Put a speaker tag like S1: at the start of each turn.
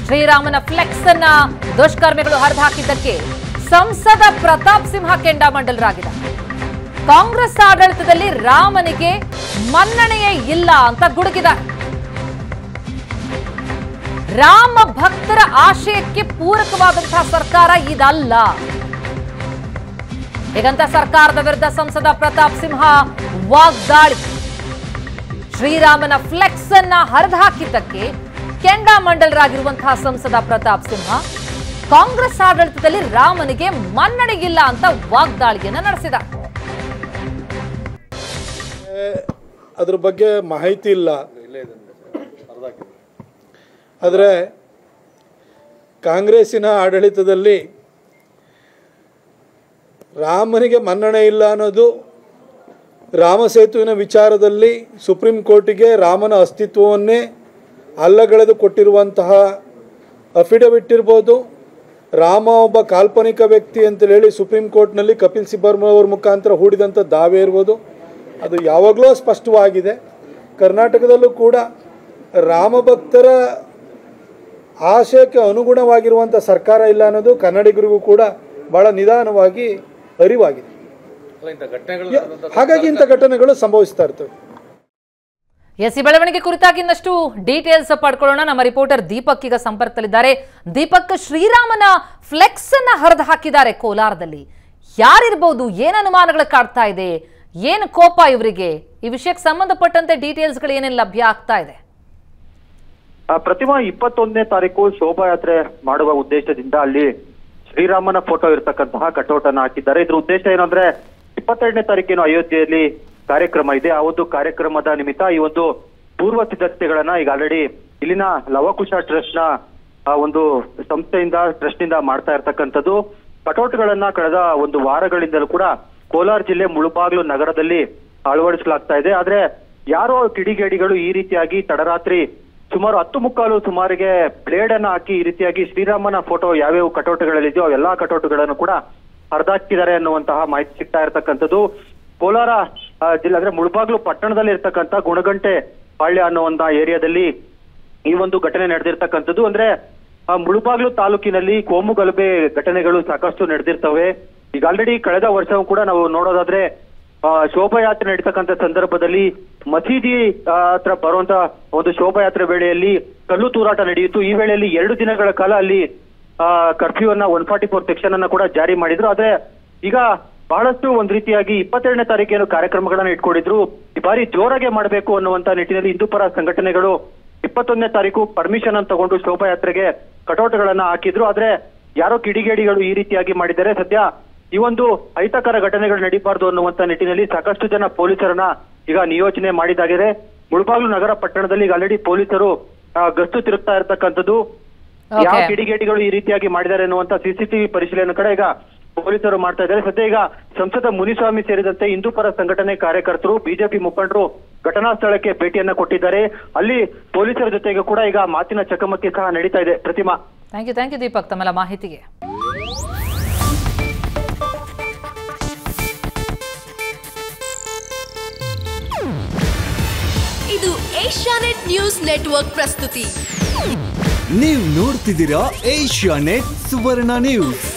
S1: ಶ್ರೀರಾಮನ ಫ್ಲೆಕ್ಸ್ ಅನ್ನ ದುಷ್ಕರ್ಮಿಗಳು ಹರಿದುಹಾಕಿದ್ದಕ್ಕೆ ಸಂಸದ ಪ್ರತಾಪ್ ಸಿಂಹ ಕೆಂಡಾಮಂಡಲರಾಗಿದ್ದಾರೆ. ಕಾಂಗ್ರೆಸ್ ಆಡಳಿತದಲ್ಲಿ ರಾಮನಿಗೆ ಮನ್ನಣೆಯೇ ಇಲ್ಲ ಅಂತ ಗುಡುಗಿದ್ದಾರೆ. ರಾಮ ಭಕ್ತರ ಆಶಯಕ್ಕೆ ಪೂರಕವಾದಂತಹ ಸರ್ಕಾರ ಇದಲ್ಲ. ಹೀಗಂತ ಸರ್ಕಾರದ ವಿರುದ್ಧ ಸಂಸದ ಪ್ರತಾಪ್ ಸಿಂಹ ವಾಗ್ದಾಳಿ. ಶ್ರೀರಾಮನ ಫ್ಲೆಕ್ಸ್ ಅನ್ನ ಹರಿದುಹಾಕಿದ್ದಕ್ಕೆ ಕೆಂಡಾಮಂಡಲರಾಗಿರುವಂತಹ ಸಂಸದ ಪ್ರತಾಪ್ ಸಿಂಹ ಕಾಂಗ್ರೆಸ್ ಆಡಳಿತದಲ್ಲಿ ರಾಮನಿಗೆ ಮನ್ನಣೆ ಇಲ್ಲ ಅಂತ ವಾಗ್ದಾಳಿಯನ್ನ ನಡೆಸಿದ್ದಾರೆ.
S2: ಅದ್ರ ಬಗ್ಗೆ ಮಾಹಿತಿ ಇಲ್ಲ. ಆದರೆ ಕಾಂಗ್ರೆಸ್ಸಿನ ಆಡಳಿತದಲ್ಲಿ ರಾಮನಿಗೆ ಮನ್ನಣೆ ಇಲ್ಲ ಅನ್ನೋದು ರಾಮಸೇತುವಿನ ವಿಚಾರದಲ್ಲಿ ಸುಪ್ರೀಂ ಕೋರ್ಟಿಗೆ ರಾಮನ ಅಸ್ತಿತ್ವವನ್ನೇ ಅಲ್ಲಗಳೆದು ಕೊಟ್ಟಿರುವಂತಹ ಅಫಿಡವಿಟ್ ಇರ್ಬೋದು, ರಾಮ ಒಬ್ಬ ಕಾಲ್ಪನಿಕ ವ್ಯಕ್ತಿ ಅಂತ ಹೇಳಿ ಸುಪ್ರೀಂ ಕೋರ್ಟ್ನಲ್ಲಿ ಕಪಿಲ್ ಸಿಬ್ಬಲ್ ಅವರ ಮುಖಾಂತರ ಹೂಡಿದಂಥ ದಾವೆ ಇರ್ಬೋದು, ಅದು ಯಾವಾಗಲೂ ಸ್ಪಷ್ಟವಾಗಿದೆ. ಕರ್ನಾಟಕದಲ್ಲೂ ಕೂಡ ರಾಮಭಕ್ತರ ಆಶಯಕ್ಕೆ ಅನುಗುಣವಾಗಿರುವಂಥ ಸರ್ಕಾರ ಇಲ್ಲ ಅನ್ನೋದು ಕನ್ನಡಿಗರಿಗೂ ಕೂಡ ಬಹಳ ನಿಧಾನವಾಗಿ ಅರಿವಾಗಿದೆ. ಹಾಗಾಗಿ ಇಂಥ ಘಟನೆಗಳು ಸಂಭವಿಸ್ತಾ ಇರ್ತವೆ.
S1: ಎಸ್, ಈ ಬೆಳವಣಿಗೆ ಕುರಿತಾಗಿ ಇನ್ನಷ್ಟು ಡೀಟೇಲ್ಸ್ ಪಡ್ಕೊಳ್ಳೋಣ. ನಮ್ಮ ರಿಪೋರ್ಟರ್ ದೀಪಕ್ ಈಗ ಸಂಪರ್ಕದಲ್ಲಿದ್ದಾರೆ. ದೀಪಕ್, ಶ್ರೀರಾಮನ ಫ್ಲೆಕ್ಸ್ ಅನ್ನ ಹರಿದು ಹಾಕಿದ್ದಾರೆ ಕೋಲಾರದಲ್ಲಿ. ಯಾರಿರ್ಬೋದು? ಏನು ಅನುಮಾನಗಳು ಕಾಡ್ತಾ ಇದೆ? ಏನು ಕೋಪ ಇವರಿಗೆ? ಈ ವಿಷಯಕ್ಕೆ ಸಂಬಂಧಪಟ್ಟಂತೆ ಡೀಟೇಲ್ಸ್ಗಳು ಏನೇನು ಲಭ್ಯ ಆಗ್ತಾ ಇದೆ?
S3: ಪ್ರತಿಮಾ, 21ನೇ ತಾರೀಕು ಶೋಭಾಯಾತ್ರೆ ಮಾಡುವ ಉದ್ದೇಶದಿಂದ ಅಲ್ಲಿ ಶ್ರೀರಾಮನ ಫೋಟೋ ಇರತಕ್ಕಂತಹ ಕಟೌಟ್ ಅನ್ನು ಹಾಕಿದ್ದಾರೆ. ಇದ್ರ ಉದ್ದೇಶ ಏನಂದ್ರೆ 22ನೇ ತಾರೀಕೇನು ಅಯೋಧ್ಯೆಯಲ್ಲಿ ಕಾರ್ಯಕ್ರಮ ಇದೆ. ಆ ಒಂದು ಕಾರ್ಯಕ್ರಮದ ನಿಮಿತ್ತ ಈ ಒಂದು ಪೂರ್ವ ಸಿದ್ಧತೆಗಳನ್ನ ಈಗ ಆಲ್ರೆಡಿ ಇಲ್ಲಿನ ಲವಕುಶ ಟ್ರಸ್ಟ್ ನ ಒಂದು ಸಂಸ್ಥೆಯಿಂದ ಟ್ರಸ್ಟ್ ನಿಂದ ಮಾಡ್ತಾ ಇರ್ತಕ್ಕಂಥದ್ದು. ಕಟೌಟ್ಗಳನ್ನ ಕಳೆದ ಒಂದು ವಾರಗಳಿಂದಲೂ ಕೂಡ ಕೋಲಾರ ಜಿಲ್ಲೆ ಮುಳುಬಾಗ್ಲು ನಗರದಲ್ಲಿ ಅಳವಡಿಸಲಾಗ್ತಾ ಇದೆ. ಆದ್ರೆ ಯಾರೋ ಕಿಡಿಗೇಡಿಗಳು ಈ ರೀತಿಯಾಗಿ ತಡರಾತ್ರಿ ಸುಮಾರು 10:15 ಸುಮಾರಿಗೆ ಬ್ಲೇಡ್ ಅನ್ನ ಹಾಕಿ ಈ ರೀತಿಯಾಗಿ ಶ್ರೀರಾಮನ ಫೋಟೋ ಯಾವ್ಯಾವ ಕಟೌಟ್ಗಳಲ್ಲಿದೆಯೋ ಎಲ್ಲಾ ಕಟೌಟ್ಗಳನ್ನು ಕೂಡ ಹರಿದಾಕಿದ್ದಾರೆ ಅನ್ನುವಂತಹ ಮಾಹಿತಿ ಸಿಗ್ತಾ ಇರ್ತಕ್ಕಂಥದ್ದು. ಕೋಲಾರ ಜಿಲ್ಲೆ ಅಂದ್ರೆ ಮುಳುಬಾಗ್ಲು ಪಟ್ಟಣದಲ್ಲಿ ಇರ್ತಕ್ಕಂಥ ಗುಣಗಂಟೆ ಪಾಳ್ಯ ಅನ್ನುವಂತ ಏರಿಯಾದಲ್ಲಿ ಈ ಒಂದು ಘಟನೆ ನಡೆದಿರ್ತಕ್ಕಂಥದ್ದು. ಅಂದ್ರೆ ಮುಳುಬಾಗ್ಲು ತಾಲೂಕಿನಲ್ಲಿ ಕೋಮು ಗಲಭೆ ಘಟನೆಗಳು ಸಾಕಷ್ಟು ನಡೆದಿರ್ತವೆ. ಈಗ ಆಲ್ರೆಡಿ ಕಳೆದ ವರ್ಷವೂ ಕೂಡ ನಾವು ನೋಡೋದಾದ್ರೆ ಶೋಭಾಯಾತ್ರೆ ನಡೀತಕ್ಕಂಥ ಸಂದರ್ಭದಲ್ಲಿ ಮಸೀದಿ ಹತ್ರ ಬರುವಂತ ಒಂದು ಶೋಭಾಯಾತ್ರೆ ವೇಳೆಯಲ್ಲಿ ಕಲ್ಲು ತೂರಾಟ ನಡೆಯಿತು. ಈ ವೇಳೆಯಲ್ಲಿ 2 ದಿನಗಳ ಕಾಲ ಅಲ್ಲಿ ಕರ್ಫ್ಯೂ ಅನ್ನ 144 ಸೆಕ್ಷನ್ ಅನ್ನ ಕೂಡ ಜಾರಿ ಮಾಡಿದ್ರು. ಆದ್ರೆ ಈಗ ಬಹಳಷ್ಟು ಒಂದ್ ರೀತಿಯಾಗಿ 22ನೇ ತಾರೀಕೇನು ಕಾರ್ಯಕ್ರಮಗಳನ್ನ ಇಟ್ಕೊಂಡಿದ್ರು. ಈ ಬಾರಿ ಜೋರಾಗೆ ಮಾಡಬೇಕು ಅನ್ನುವಂತ ನಿಟ್ಟಿನಲ್ಲಿ ಹಿಂದೂಪರ ಸಂಘಟನೆಗಳು 21ನೇ ತಾರೀಕು ಪರ್ಮಿಷನ್ ಅನ್ನು ತಗೊಂಡು ಶೋಭಾಯಾತ್ರೆಗೆ ಕಟೌಟ್ಗಳನ್ನ ಹಾಕಿದ್ರು. ಆದ್ರೆ ಯಾರೋ ಕಿಡಿಗೇಡಿಗಳು ಈ ರೀತಿಯಾಗಿ ಮಾಡಿದ್ದಾರೆ. ಸದ್ಯ ಈ ಒಂದು ಅಹಿತಕರ ಘಟನೆಗಳು ನಡೀಬಾರ್ದು ಅನ್ನುವಂತ ನಿಟ್ಟಿನಲ್ಲಿ ಸಾಕಷ್ಟು ಜನ ಪೊಲೀಸರನ್ನ ಈಗ ನಿಯೋಜನೆ ಮಾಡಿದಾಗಿದೆ. ಮುಳುಬಾಗ್ಲು ನಗರ ಪಟ್ಟಣದಲ್ಲಿ ಈಗ ಆಲ್ರೆಡಿ ಪೊಲೀಸರು ಗಸ್ತು ತಿರುಗ್ತಾ ಇರ್ತಕ್ಕಂಥದ್ದು. ಯಾವ ಕಿಡಿಗೇಡಿಗಳು ಈ ರೀತಿಯಾಗಿ ಮಾಡಿದ್ದಾರೆ ಅನ್ನುವಂತ ಸಿಸಿಟಿವಿ ಪರಿಶೀಲನೆ ಕಡೆ ಈಗ ಪೊಲೀಸರು ಮಾಡ್ತಾ ಇದ್ದಾರೆ. ಸದ್ಯ ಈಗ ಸಂಸದ ಮುನಿಸ್ವಾಮಿ ಸೇರಿದಂತೆ ಹಿಂದೂಪರ ಸಂಘಟನೆ ಕಾರ್ಯಕರ್ತರು, ಬಿಜೆಪಿ ಮುಖಂಡರು ಘಟನಾ ಸ್ಥಳಕ್ಕೆ ಭೇಟಿಯನ್ನ ಕೊಟ್ಟಿದ್ದಾರೆ. ಅಲ್ಲಿ ಪೊಲೀಸರ ಜೊತೆಗೆ ಕೂಡ ಈಗ ಮಾತಿನ ಚಕಮಕಿ ಸಹ ನಡೀತಾ ಇದೆ. ಪ್ರತಿಮಾ,
S1: ಥ್ಯಾಂಕ್ ಯು ದೀಪಕ್ ತಮ್ಮೆಲ್ಲ ಮಾಹಿತಿಗೆ.
S4: ಇದು ಏಷ್ಯಾನೆಟ್ ನ್ಯೂಸ್ ನೆಟ್ವರ್ಕ್ ಪ್ರಸ್ತುತಿ.
S5: ನೀವು ನೋಡ್ತಿದ್ದೀರಾ ಏಷ್ಯಾನೆಟ್ ಸುವರ್ಣ ನ್ಯೂಸ್.